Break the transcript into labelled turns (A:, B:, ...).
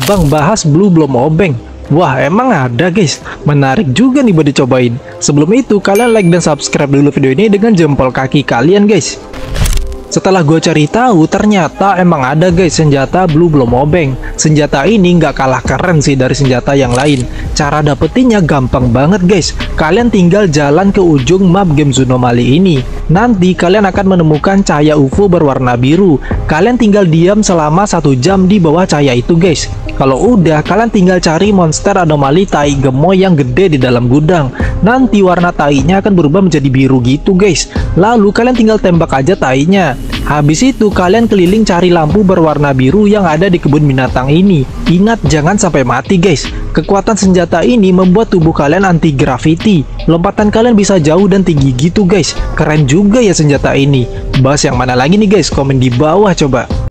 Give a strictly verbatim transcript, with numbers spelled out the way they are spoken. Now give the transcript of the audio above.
A: Abang bahas Blue Bloom Obeng. Wah, emang ada guys. Menarik juga nih buat dicobain. Sebelum itu, kalian like dan subscribe dulu video ini dengan jempol kaki kalian guys. Setelah gue cari tahu, ternyata emang ada guys senjata Blue Bloom Obeng. Senjata ini nggak kalah keren sih dari senjata yang lain. Cara dapetinnya gampang banget guys. Kalian tinggal jalan ke ujung map game Zunomali ini. Nanti kalian akan menemukan cahaya U F O berwarna biru. Kalian tinggal diam selama satu jam di bawah cahaya itu guys. Kalau udah, kalian tinggal cari monster anomali tai gemoy yang gede di dalam gudang. Nanti warna tainya akan berubah menjadi biru gitu guys. Lalu kalian tinggal tembak aja tainya. Habis itu kalian keliling cari lampu berwarna biru yang ada di kebun binatang ini. Ingat, jangan sampai mati guys. Kekuatan senjata ini membuat tubuh kalian anti gravity. Lompatan kalian bisa jauh dan tinggi gitu guys. Keren juga ya senjata ini. Bahas yang mana lagi nih guys? Komen di bawah coba.